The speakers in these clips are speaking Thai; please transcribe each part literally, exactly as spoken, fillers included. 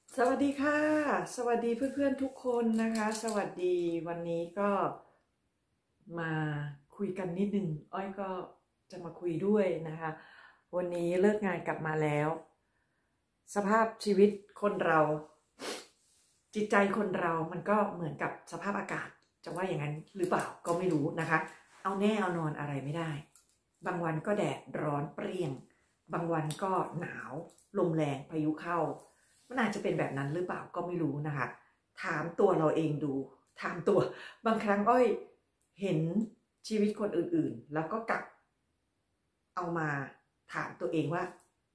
สวัสดีค่ะสวัสดีเพื่อนๆทุกคนนะคะสวัสดีวันนี้ก็มาคุยกันนิดนึงอ้อยก็จะมาคุยด้วยนะคะวันนี้เลิกงานกลับมาแล้วสภาพชีวิตคนเราจิตใจคนเรามันก็เหมือนกับสภาพอากาศจะว่าอย่างนั้นหรือเปล่าก็ไม่รู้นะคะเอาแน่เอานอนอะไรไม่ได้บางวันก็แดดร้อนเปรี้ยงบางวันก็หนาวลมแรงพายุเข้ามันอาจจะเป็นแบบนั้นหรือเปล่าก็ไม่รู้นะคะถามตัวเราเองดูถามตัวบางครั้งอ้อยเห็นชีวิตคนอื่นๆแล้วก็กลับเอามาถามตัวเองว่า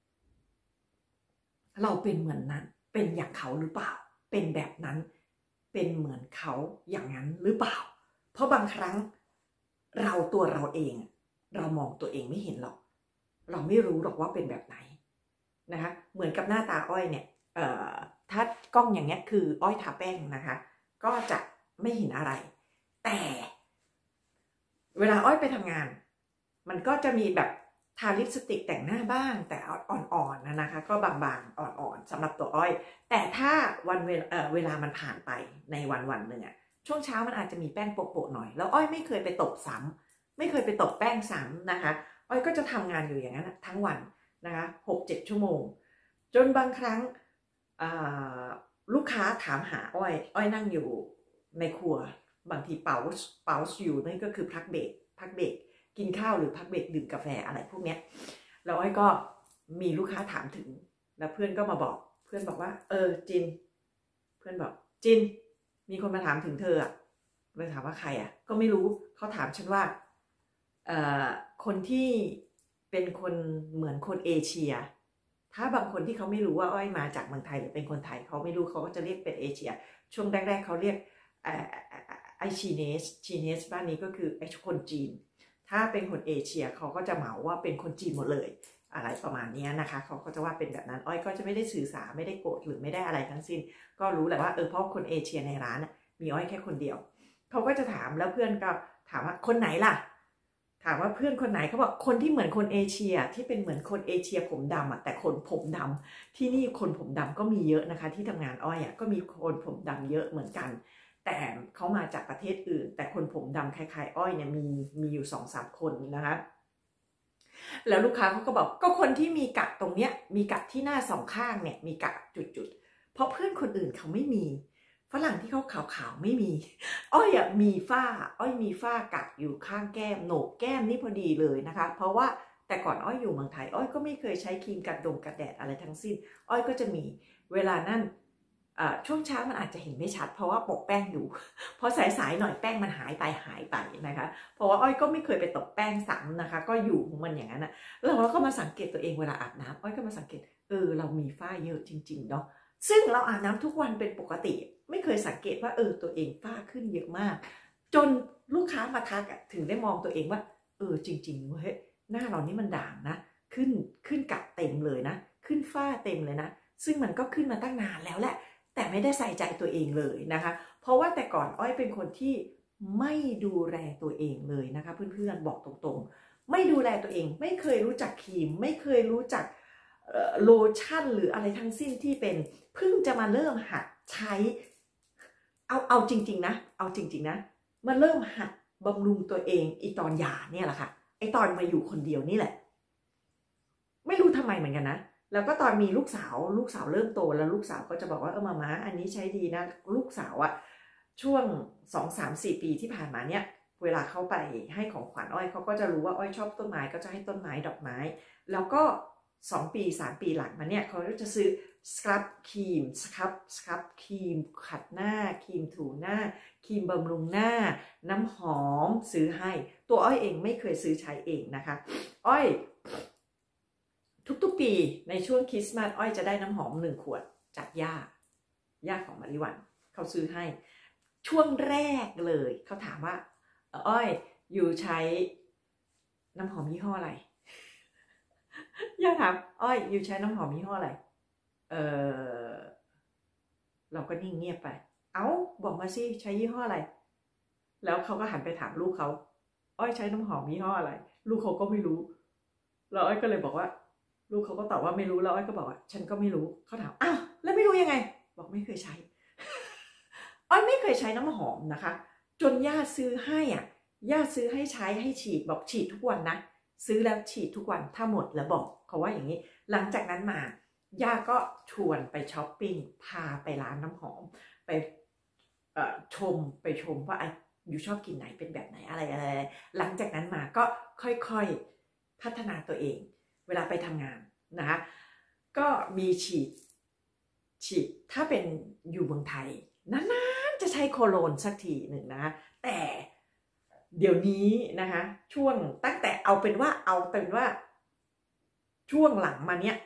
เราเป็นเหมือนนั้นเป็นอย่างเขาหรือเปล่าเป็นแบบนั้นเป็นเหมือนเขาอย่างนั้นหรือเปล่าเพราะบางครั้งเราตัวเราเองเรามองตัวเองไม่เห็นหรอกเราไม่รู้หรอกว่าเป็นแบบไหนนะคะเหมือนกับหน้าตาอ้อยเนี่ยเอ่อถ้ากล้องอย่างเงี้ยคืออ้อยทาแป้งนะคะก็จะไม่เห็นอะไรแต่เวลาอ้อยไปทำงานมันก็จะมีแบบทาลิปสติกแต่งหน้าบ้างแต่อ่อนๆนะนะคะก็บางๆอ่อนๆสำหรับตัวอ้อยแต่ถ้าวันเวลาเวลามันผ่านไปในวันวันหนึ่งอะช่วงเช้ามันอาจจะมีแป้งโปะๆหน่อยแล้วอ้อยไม่เคยไปตบซ้ำไม่เคยไปตบแป้งซ้ำนะคะอ้อยก็จะทำงานอยู่อย่างนั้นทั้งวันนะคะหกเจ็ดชั่วโมงจนบางครั้งลูกค้าถามหาอ้อยอ้อยนั่งอยู่ในครัวบางทีเป่าเป่าอยู่นั่นก็คือพักเบรกพักเบรกกินข้าวหรือพักเบรกดื่มกาแฟอะไรพวกเนี้ยแล้วอ้อยก็มีลูกค้าถามถึงแล้วเพื่อนก็มาบอกเพื่อนบอกว่าเออจินเพื่อนบอกจินมีคนมาถามถึงเธออะเลยถามว่าใครอะก็ไม่รู้เขาถามฉันว่าเอ่อคนที่เป็นคนเหมือนคนเอเชียถ้าบางคนที่เขาไม่รู้ว่าอ้อยมาจากเมืองไทยหรือเป็นคนไทยเขาไม่รู้เขาก็จะเรียกเป็นเอเชียช่วงแรกๆเขาเรียกไอชีเนสชีเนสบ้านนี้ก็คือไอคนจีนถ้าเป็นคนเอเชียเขาก็จะเหมาว่าเป็นคนจีนหมดเลยอะไรประมาณนี้นะคะเขาก็จะว่าเป็นแบบนั้นอ้อยก็จะไม่ได้สื่อสารไม่ได้โกรธหรือไม่ได้อะไรทั้งสิ้นก็รู้แหละว่าเออเพราะคนเอเชียในร้านมีอ้อยแค่คนเดียวเขาก็จะถามแล้วเพื่อนก็ถามว่าคนไหนล่ะถามว่าเพื่อนคนไหนเขาบอกคนที่เหมือนคนเอเชียที่เป็นเหมือนคนเอเชียผมดำอ่ะแต่คนผมดำที่นี่คนผมดำก็มีเยอะนะคะที่ทำงานอ้อยอ่ะก็มีคนผมดำเยอะเหมือนกันแต่เขามาจากประเทศอื่นแต่คนผมดำคล้ายๆอ้อยเนี่ยมีมีอยู่สองสามคนนะคะแล้วลูกค้าเขาก็บอกก็คนที่มีกัดตรงเนี้ยมีกัดที่หน้าสองข้างเนี่ยมีกัดจุดๆเพราะเพื่อนคนอื่นเขาไม่มีฝรั่งที่เขาขาวๆไม่มีอ้อยอะมีฝ้าอ้อยมีฝ้ากัดอยู่ข้างแก้มโหนกแก้มนี่พอดีเลยนะคะเพราะว่าแต่ก่อนอ้อยอยู่เมืองไทยอ้อยก็ไม่เคยใช้ครีมกันดงกันแดดอะไรทั้งสิ้นอ้อยก็จะมีเวลานั่นช่วงเช้ามันอาจจะเห็นไม่ชัดเพราะว่าปกแป้งอยู่พอสายๆหน่อยแป้งมันหายไปหายไปนะคะเพราะว่าอ้อยก็ไม่เคยไปตบแป้งซ้ำนะคะก็อยู่ของมันอย่างนั้นนะแล้วเราก็มาสังเกตตัวเองเวลาอาบน้ำอ้อยก็มาสังเกตเออเรามีฝ้าเยอะจริงๆเนาะซึ่งเราอาบน้ำทุกวันเป็นปกติไม่เคยสังเกตว่าเออตัวเองฝ้าขึ้นเยอะมากจนลูกค้ามาทักถึงได้มองตัวเองว่าเออจริงๆเฮ้ยหน้าเรานี่มันด่างนะขึ้นขึ้นกัดเต็มเลยนะขึ้นฝ้าเต็มเลยนะซึ่งมันก็ขึ้นมาตั้งนานแล้วแหละแต่ไม่ได้ใส่ใจตัวเองเลยนะคะเพราะว่าแต่ก่อนอ้อยเป็นคนที่ไม่ดูแลตัวเองเลยนะคะเพื่อนๆบอกตรงๆไม่ดูแลตัวเองไม่เคยรู้จักครีมไม่เคยรู้จักโลชั่นหรืออะไรทั้งสิ้นที่เป็นเพิ่งจะมาเริ่มหัดใช้เอาเอาจริงๆนะเอาจริงๆนะมาเริ่มหัดบำรุงตัวเองอีตอนหย่าเนี่ยแหละค่ะไอตอนมาอยู่คนเดียวนี่แหละไม่รู้ทำไมเหมือนกันนะแล้วก็ตอนมีลูกสาวลูกสาวเริ่มโตแล้วลูกสาวก็จะบอกว่าเออมาม่าอันนี้ใช้ดีนะลูกสาวอะช่วง สองสามสี่ ปีที่ผ่านมาเนี่ยเวลาเขาไปให้ของขวัญอ้อยเขาก็จะรู้ว่าอ้อยชอบต้นไม้ก็จะให้ต้นไม้ดอกไม้แล้วก็สองปีสามปีหลังมาเนี่ยเขาจะซื้อสครับครีมสครับสครับครีมขัดหน้าครีมถูหน้าครีมบำรุงหน้าน้ำหอมซื้อให้ตัวอ้อยเองไม่เคยซื้อใช้เองนะคะอ้อยทุกๆปีในช่วงคริสต์มาสอ้อยจะได้น้ำหอมหนึ่งขวดจากย่าย่าของมาริวันเขาซื้อให้ช่วงแรกเลยเขาถามว่าอ้อยอยู่ใช้น้ำหอมยี่ห้ออะไรย่าถามอ้อยอยู่ใช้น้ำหอมยี่ห้ออะไรเออเราก็นิ่งเงียบไปเอ้าบอกมาสิใช้ยี่ห้ออะไรแล้วเขาก็หันไปถามลูกเขาอ้อยใช้น้ำหอมยี่ห้ออะไรลูกเขาก็ไม่รู้แล้วอ้อยก็เลยบอกว่าลูกเขาก็ตอบว่าไม่รู้แล้วอ้อยก็บอกว่าฉันก็ไม่รู้เขาถามอ้าวแล้วไม่รู้ยังไงบอกไม่เคยใช้ อ้อยไม่เคยใช้น้ำหอมนะคะจนย่าซื้อให้อ่ะย่าซื้อให้ใช้ให้ฉีดบอกฉีดทุกวันนะซื้อแล้วฉีดทุกวันถ้าหมดแล้วบอกเขาว่าอย่างนี้หลังจากนั้นมาย่าก็ชวนไปช้อปปิ้งพาไปร้านน้ำหอมไปชมไปชมว่าอยู่ชอบกินไหนเป็นแบบไหนอะไรอะไรหลังจากนั้นมาก็ค่อยๆพัฒนาตัวเองเวลาไปทำงานนะคะก็มีฉีดฉีดถ้าเป็นอยู่เมืองไทยนานๆจะใช้โคโลนสักทีหนึ่งนะแต่เดี๋ยวนี้นะคะช่วงตั้งแต่เอาเป็นว่าเอาเป็นว่าช่วงหลังมาเนี้ย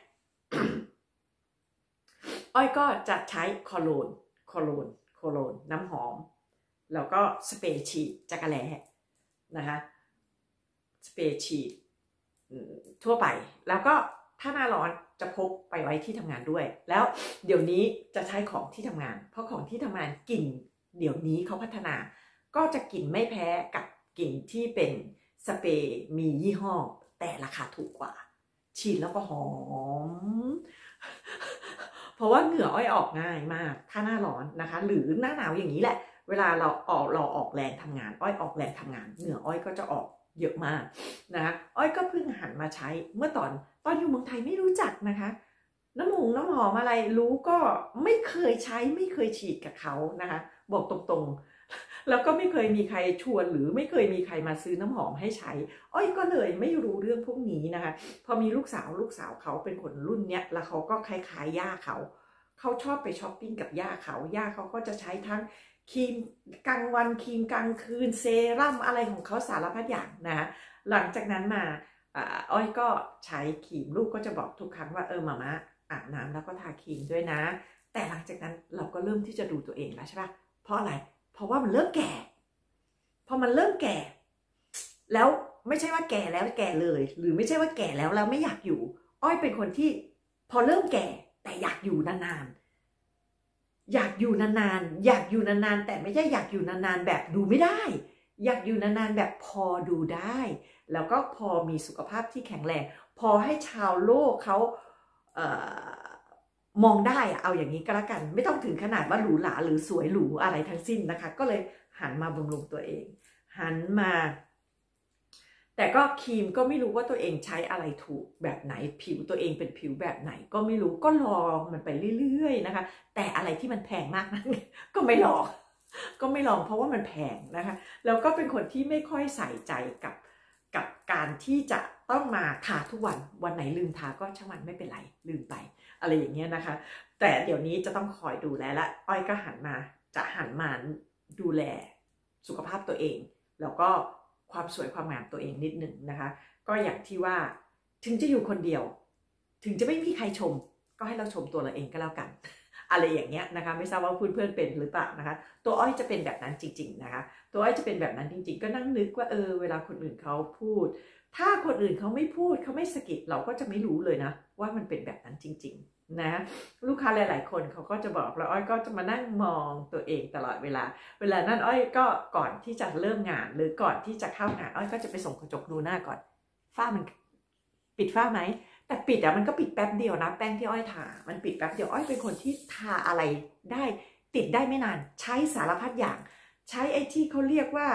อ้อยก็จะใช้โคโลนโคโลนโคโลนน้ำหอมแล้วก็สเปรย์ฉีดจักรแล้นะคะสเปรย์ฉีดทั่วไปแล้วก็ถ้าหน้าร้อนจะพกไปไว้ที่ทำงานด้วยแล้วเดี๋ยวนี้จะใช้ของที่ทำงานเพราะของที่ทำงานกลิ่นเดี๋ยวนี้เขาพัฒนาก็จะกลิ่นไม่แพ้กับกลิ่นที่เป็นสเปรย์มียี่ห้อแต่ราคาถูกกว่าฉีดแล้วก็หอมเพราะว่าเหงื่ออ้อยออกง่ายมากถ้าหน้าร้อนนะคะหรือหน้าหนาวอย่างนี้แหละเวลาเราออกเราออกแรงทำงานอ้อยออกแรงทำงานเหงื่ออ้อยก็จะออกเยอะมากนะคะอ้อยก็เพิ่งหันมาใช้เมื่อตอนตอนอยู่เมืองไทยไม่รู้จักนะคะน้ำหงน้ำหอมอะไรรู้ก็ไม่เคยใช้ไม่เคยฉีดกับเขานะคะบอกตรงๆแล้วก็ไม่เคยมีใครชวนหรือไม่เคยมีใครมาซื้อน้ำหอมให้ใช้อ้อยก็เลยไม่รู้เรื่องพวกนี้นะคะพอมีลูกสาวลูกสาวเขาเป็นคนรุ่นเนี้ยแล้วเขาก็คล้ายๆย่าเขาเขาชอบไปช้อปปิ้งกับย่าเขาย่าเขาก็จะใช้ทั้งครีมกลางวันครีมกลางคืนเซรั่มอะไรของเขาสารพัดอย่างนะหลังจากนั้นมาอ้อยก็ใช้ครีมลูกก็จะบอกทุกครั้งว่าเออมาม่าอาบน้ำแล้วก็ทาครีมด้วยนะแต่หลังจากนั้นเราก็เริ่มที่จะดูตัวเองแล้วใช่ปะเพราะอะไรเพราะว่ามันเริ่มแก่พอมันเริ่มแก่แล้วไม่ใช่ว่าแก่แล้วแก่เลยหรือไม่ใช่ว่าแก่แล้วแล้วไม่อยากอยู่อ้อยเป็นคนที่พอเริ่มแก่แต่อยากอยู่นานๆอยากอยู่นานๆอยากอยู่นานๆแต่ไม่ใช่อยากอยู่นานๆแบบดูไม่ได้อยากอยู่นานๆแบบพอดูได้แล้วก็พอมีสุขภาพที่แข็งแรงพอให้ชาวโลกเขาเอ่อมองได้เอาอย่างนี้ก็แล้วกันไม่ต้องถึงขนาดว่าหรูหราหรือสวยหรูอะไรทั้งสิ้นนะคะก็เลยหันมาบำรุงตัวเองหันมาแต่ก็ครีมก็ไม่รู้ว่าตัวเองใช้อะไรถูกแบบไหนผิวตัวเองเป็นผิวแบบไหนก็ไม่รู้ก็ลองมันไปเรื่อยๆนะคะแต่อะไรที่มันแพงมากนั้นก็ไม่ลองก็ไม่ลองเพราะว่ามันแพงนะคะแล้วก็เป็นคนที่ไม่ค่อยใส่ใจกับกับการที่จะต้องมาทาทุกวันวันไหนลืมทาก็ช่างมันไม่เป็นไรลืมไปอะไรอย่างเงี้ยนะคะแต่เดี๋ยวนี้จะต้องคอยดูแลและอ้อยก็หันมาจะหันมาดูแลสุขภาพตัวเองแล้วก็ความสวยความงามตัวเองนิดหนึ่งนะคะก็อย่างที่ว่าถึงจะอยู่คนเดียวถึงจะไม่มีใครชมก็ให้เราชมตัวเราเองก็แล้วกันอะไรอย่างเงี้ยนะคะไม่ทราบว่าเพื่อนๆเป็นหรือเปล่านะคะตัวอ้อยจะเป็นแบบนั้นจริงๆนะคะตัวอ้อยจะเป็นแบบนั้นจริงๆก็นั่งนึกว่าเออเวลาคนอื่นเขาพูดถ้าคนอื่นเขาไม่พูดเขาไม่สะกิดเราก็จะไม่รู้เลยนะว่ามันเป็นแบบนั้นจริงๆนะลูกค้าหลายๆคนเขาก็จะบอกแล้วอ้อยก็จะมานั่งมองตัวเองตลอดเวลาเวลานั้นอ้อยก็ก่อนที่จะเริ่มงานหรือก่อนที่จะเข้างานอ้อยก็จะไปส่งกระจกดูหน้าก่อนฝ้ามันปิดฝ้าไหมแต่ปิดอะมันก็ปิดแป๊บเดียวนะแป้งที่อ้อยทามันปิดแป๊บเดียวอ้อยเป็นคนที่ทาอะไรได้ติดได้ไม่นานใช้สารพัดอย่างใช้ไอ้ที่เขาเรียกว่า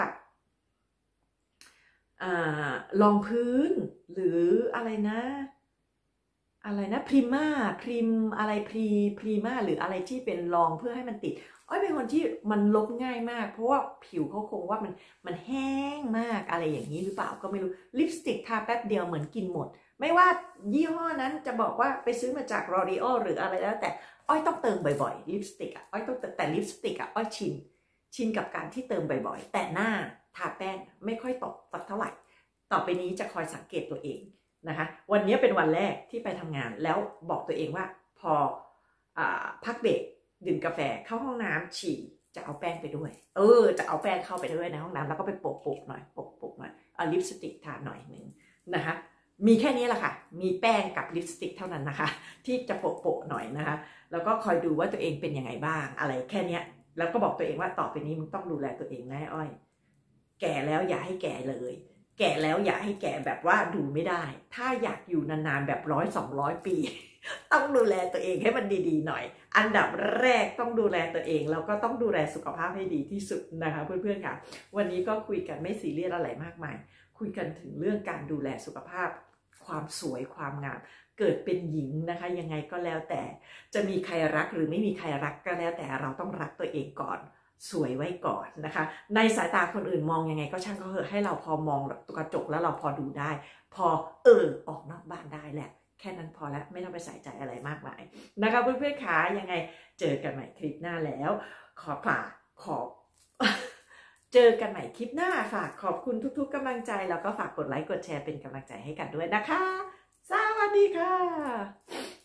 อ่ารองพื้นหรืออะไรนะอะไรนะพรีม่าพรีมอะไรพรีพรีม่าหรืออะไรที่เป็นรองเพื่อให้มันติดอ้อยเป็นคนที่มันลบง่ายมากเพราะว่าผิวเขาคงว่ามันมันแห้งมากอะไรอย่างนี้หรือเปล่าก็ไม่รู้ลิปสติกทาแป๊บเดียวเหมือนกินหมดไม่ว่ายี่ห้อนั้นจะบอกว่าไปซื้อมาจาก L'Oreal หรืออะไรแล้วแต่อ้อยต้องเติมบ่อยๆลิปสติกอ่ะอ้อยต้องแต่ลิปสติกอ่ะอ้อยชินชินกับการที่เติมบ่อยๆแต่หน้าทาแป้งไม่ค่อยตกสักเท่าไหร่ต่อไปนี้จะคอยสังเกตตัวเองนะคะวันนี้เป็นวันแรกที่ไปทำงานแล้วบอกตัวเองว่าพออ่าพักเบรกดื่มกาแฟเข้าห้องน้ำฉี่จะเอาแป้งไปด้วยเออจะเอาแป้งเข้าไปด้วยในห้องน้ำแล้วก็ไปโปะๆหน่อยโปะๆหน่อยเอาลิปสติกทาหน่อยนึงนะคะมีแค่นี้แหละค่ะมีแป้งกับลิปสติกเท่านั้นนะคะที่จะโปะๆหน่อยนะคะแล้วก็คอยดูว่าตัวเองเป็นยังไงบ้างอะไรแค่นี้แล้วก็บอกตัวเองว่าต่อไปนี้มึงต้องดูแลตัวเองนะอ้อยแก่แล้วอย่าให้แก่เลยแก่แล้วอย่าให้แก่แบบว่าดูไม่ได้ถ้าอยากอยู่นานๆแบบร้อยสองร้อยปีต้องดูแลตัวเองให้มันดีๆหน่อยอันดับแรกต้องดูแลตัวเองแล้วก็ต้องดูแลสุขภาพให้ดีที่สุดนะคะเพื่อนๆค่ะวันนี้ก็คุยกันไม่ซีเรียสอะไรมากมายคุยกันถึงเรื่องการดูแลสุขภาพความสวยความงามเกิดเป็นหญิงนะคะยังไงก็แล้วแต่จะมีใครรักหรือไม่มีใครรักก็แล้วแต่เราต้องรักตัวเองก่อนสวยไว้ก่อนนะคะในสายตาคนอื่นมองยังไงก็ช่างเขาเถอะให้เราพอมองตัวกระจกแล้วเราพอดูได้พอเออออกนอกบ้านได้แหละแค่นั้นพอแล้วไม่ต้องไปใส่ใจอะไรมากมายนะคะเพื่อนๆขายังไงเจอกันใหม่คลิปหน้าแล้วขอฝากขอบ เจอกันใหม่คลิปหน้าฝากขอบคุณทุกๆกำลังใจแล้วก็ฝากกดไลค์กดแชร์เป็นกำลังใจให้กันด้วยนะคะสวัสดีค่ะ